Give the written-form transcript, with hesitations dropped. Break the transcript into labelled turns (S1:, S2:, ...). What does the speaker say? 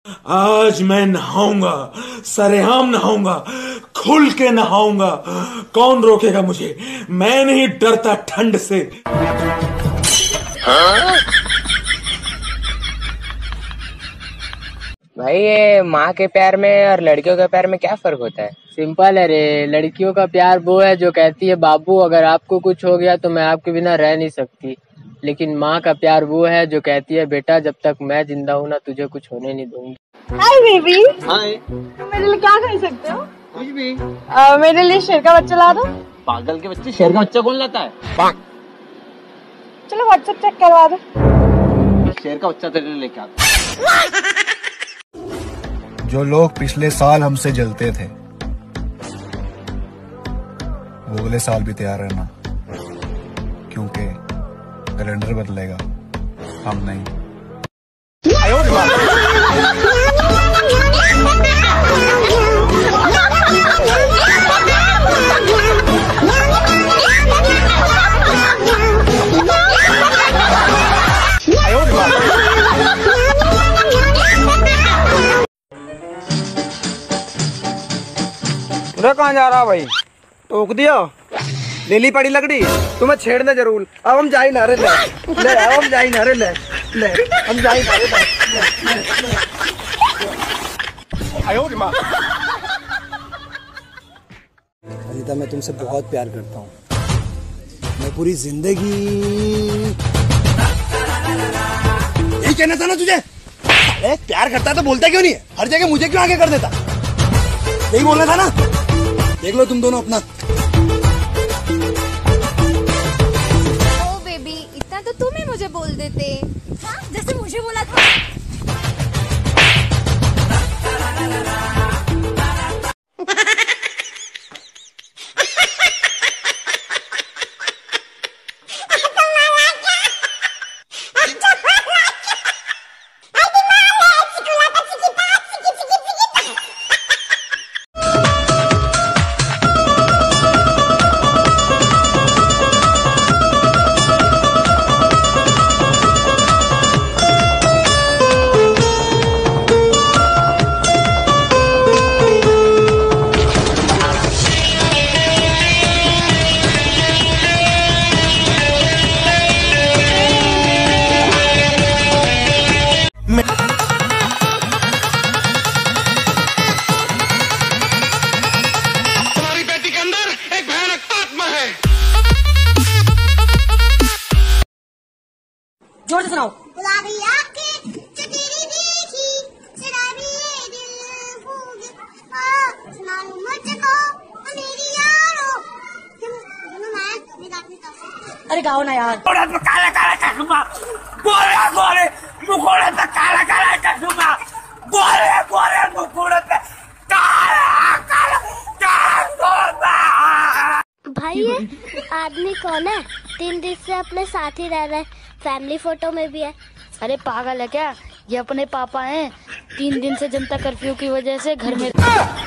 S1: आज मैं नहाऊंगा, सरेआम नहाऊंगा, खुल के नहाऊंगा। कौन रोकेगा मुझे? मैं नहीं डरता ठंड से।
S2: भाई ये माँ के प्यार में और लड़कियों के प्यार में क्या फर्क होता है?
S3: सिंपल है रे। लड़कियों का प्यार वो है जो कहती है बाबू अगर आपको कुछ हो गया तो मैं आपके बिना रह नहीं सकती। लेकिन माँ का प्यार वो है जो कहती है बेटा जब तक मैं जिंदा हूँ ना तुझे कुछ होने नहीं दूंगी।
S4: Hi baby.
S5: हाय।
S4: तुम मेरे लिए क्या कर सकते हो?
S5: कुछ भी।
S4: मेरे लिए शेर का बच्चा ला दो।
S5: पागल के बच्चे, शेर का बच्चा कौन लाता है?
S4: चलो व्हाट्सएप चेक करवा दो।
S5: शेर का बच्चा तेरे लिए लेके आता।
S6: जो लोग पिछले साल हमसे जलते थे वो अगले साल भी तैयार रहना, क्योंकि कैलेंडर बदलेगा, हम नहीं।
S7: कहाँ जा रहा भाई? टोक दिया, ले ली पड़ी लकड़ी, तुम्हें छेड़ने जरूर। अब हम जाई ना रे, ले अब हम जाई ना रे, ले हम जाई ना रे।
S8: अनीता मैं तुमसे बहुत प्यार करता हूँ। मैं पूरी जिंदगी यही कहना था ना तुझे। अरे प्यार करता तो बोलता क्यों नहीं है? हर जगह मुझे क्यों आगे कर देता? यही बोलना था ना। देख लो तुम दोनों अपना।
S9: ओ बेबी, इतना तो तुम ही मुझे बोल देते। हाँ, जैसे मुझे बोला था।
S1: तुम्हारी बेटी के अंदर एक भयानक आत्मा है।
S4: जोर से सुनाओ।
S9: गुलाबी आँखें चुटेरी देखी, शराबी ये दिल भूल सुना लो मुझको मेरी यारो।
S4: अरे गाओ ना यार।
S1: काला काला चश्मा, गोरे गोरे मुखोड़े पे काला काला चश्मा, गोरे गोरे मुखोड़े पे काला काला चश्मा।
S9: भाई ये आदमी कौन है? 3 दिन से अपने साथ ही रह रहा है, फैमिली फोटो में भी है।
S10: अरे पागल है क्या? ये अपने पापा हैं। 3 दिन से जनता कर्फ्यू की वजह से घर में